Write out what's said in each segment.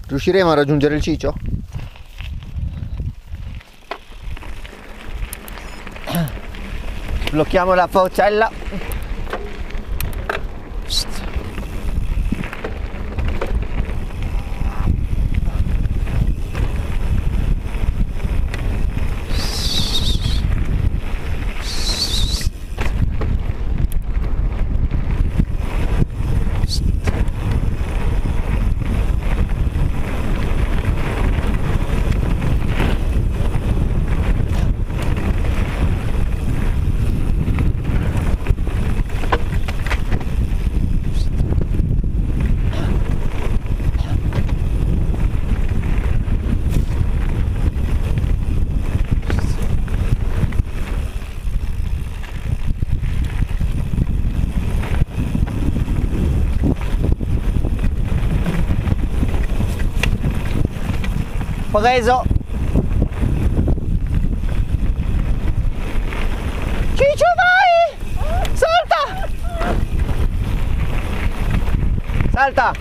Riusciremo a raggiungere il Ciccio? Blocchiamo la forcella. Preso. Ciccio, vai! Salta! Salta!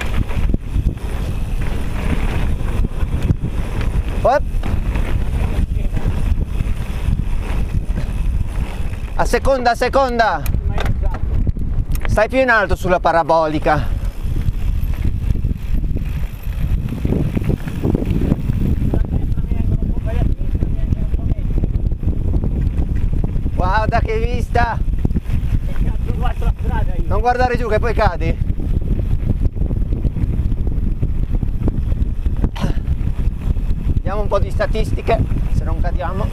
Op. A seconda, a seconda! Stai più in alto sulla parabolica. Guarda che vista! Non guardare giù che poi cadi. Vediamo un po' di statistiche, se non cadiamo.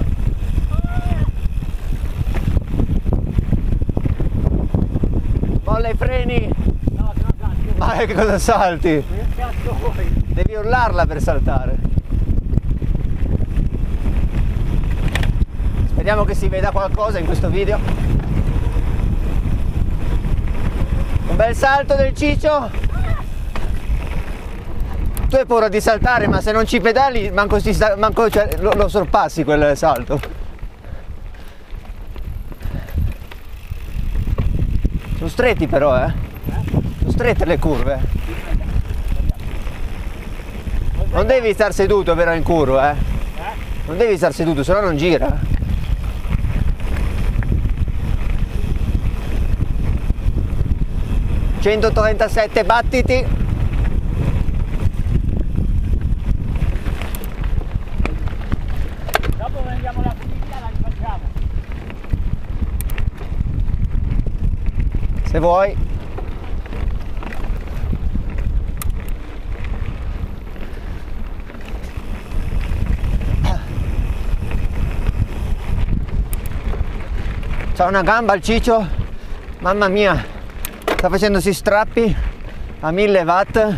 Molla i freni! No, se no salti. Ma che cosa salti? Che cazzo vuoi? Devi urlarla per saltare. Speriamo che si veda qualcosa in questo video. Un bel salto del Ciccio. Tu hai paura di saltare, ma se non ci pedali manco lo sorpassi quel salto. Sono stretti però, sono strette le curve. Non devi star seduto però in curva, Non devi star seduto, se no non gira. 137 battiti. Dopo prendiamo la figlia, la rifacciamo. Se vuoi. C'ha una gamba il Ciccio, mamma mia. Sta facendosi strappi a 1000 watt.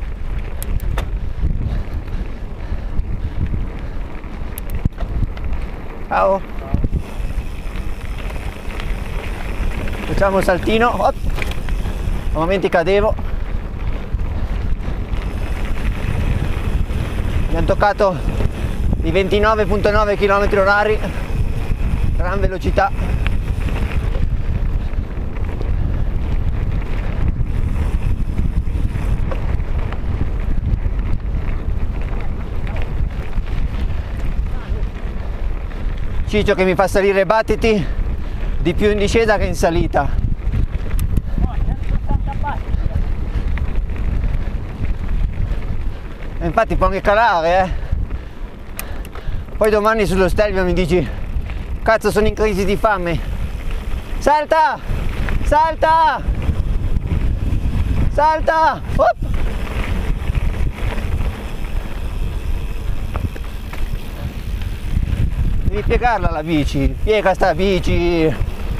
Ciao. Facciamo un saltino. A momenti cadevo. Abbiamo toccato i 29,9 km/h. Gran velocità. Ciccio che mi fa salire battiti di più in discesa che in salita. E infatti può anche calare, Poi domani sullo Stelvio mi dici: cazzo, sono in crisi di fame. Salta! Salta! Salta! Op! Devi piegarla la bici, piega sta bici.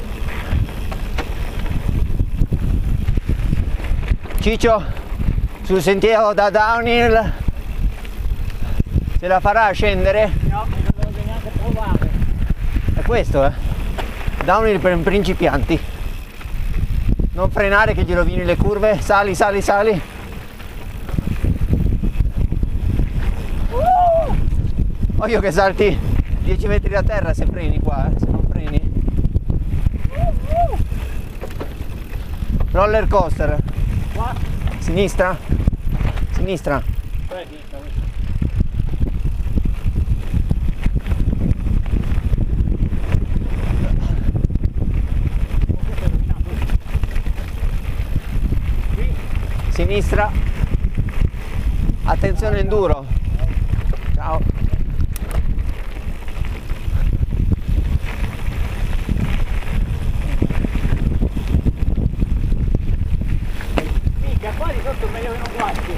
Ciccio sul sentiero da downhill se la farà a scendere? No, non devo neanche provare. È questo, downhill per principianti. Non frenare che gli rovini le curve, sali, sali, sali. Voglio che salti 10 metri da terra se freni qua, se non freni. Roller coaster. Qua? Sinistra? Sinistra. Sinistra. Attenzione enduro. Ciao. Minchia, qua di sotto è meglio che non guardi.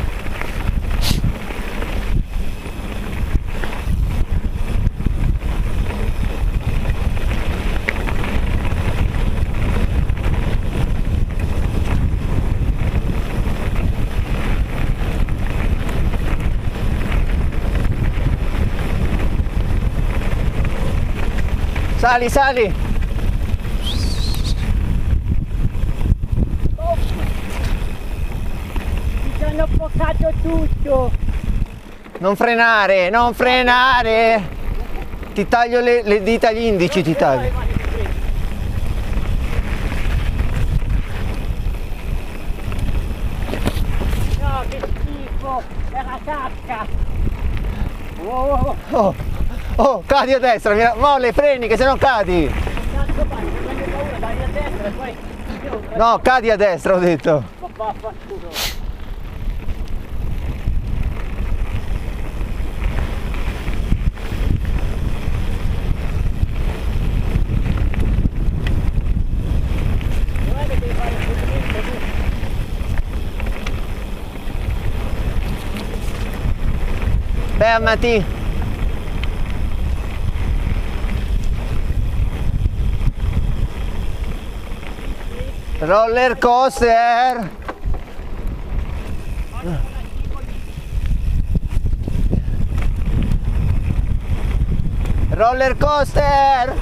Sali, sali. Oh. Mi hanno bloccato tutto. Non frenare, non frenare. Ti taglio le dita agli indici, ti taglio. No, che schifo. È la cacca. Oh. Oh, oh, cadi a destra, molle, freni che se no cadi. Cazzo fai? Mi prende paura, dai a destra e poi... No, cadi a destra, ho detto. Ma vaffanculo. Dov'è che devi fare il movimento tu? Fermati. Roller coaster. Roller coaster.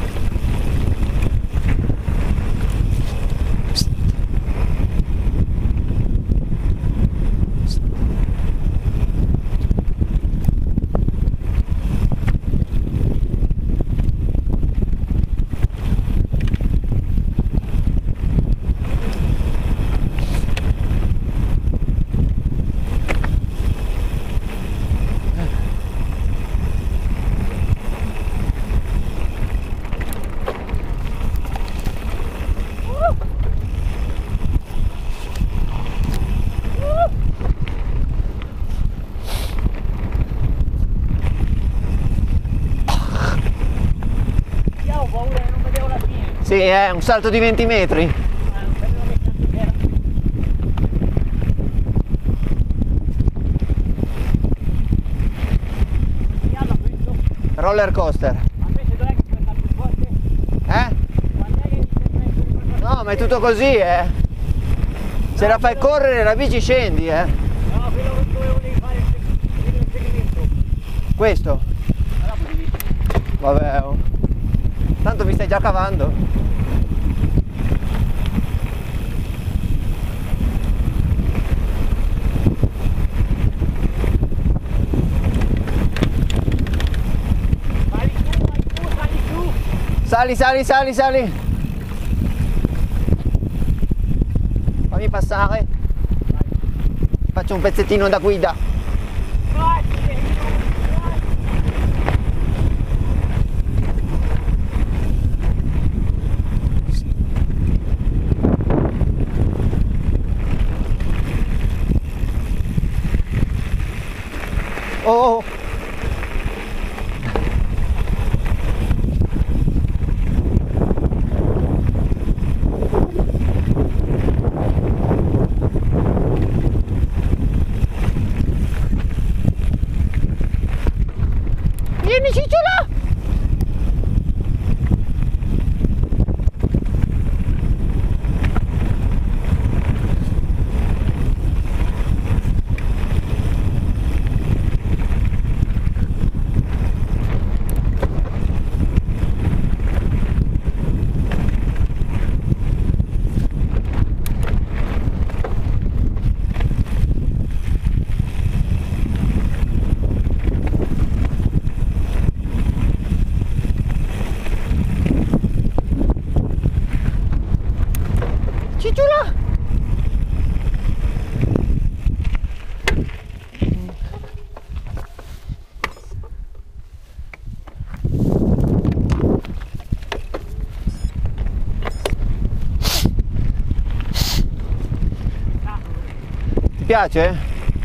Io ho paura che non vedevo la fine. Sì, è un salto di 20 metri. Non sapevo che cazzo c'era. Vediamo questo. Roller coaster. Ma invece dov'è che si mette più forte? Eh? Quando è che ti permetto di fare? No, ma è tutto così, eh. Se la fai correre la bici scendi, eh. No, quello che volevi fare il seguimento. Questo. Allora potevi. Vabbè. Oh. Tanto mi stai già cavando. Vai tu, sali tu. Sali, sali, sali, sali. Fammi passare. Faccio un pezzettino da guida. Grazie. Oh. Vieni cicciola! piace?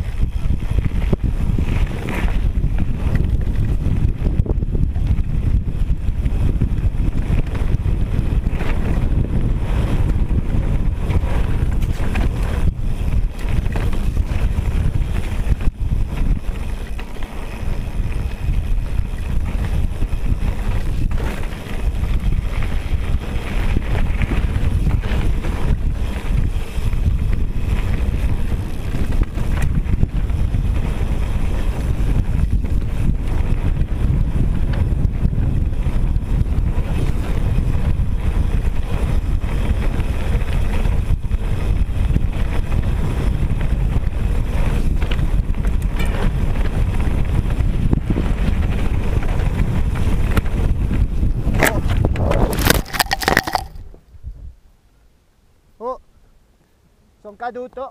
Oh, sono caduto.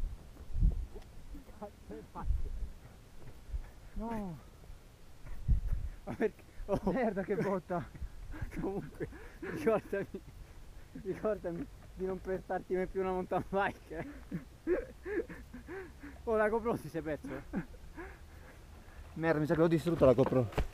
No. Oh, Merda che botta. comunque, ricordami di non prestarti mai più una mountain bike. Oh, la GoPro si è perso. Merda, mi sa che ho distrutto la GoPro.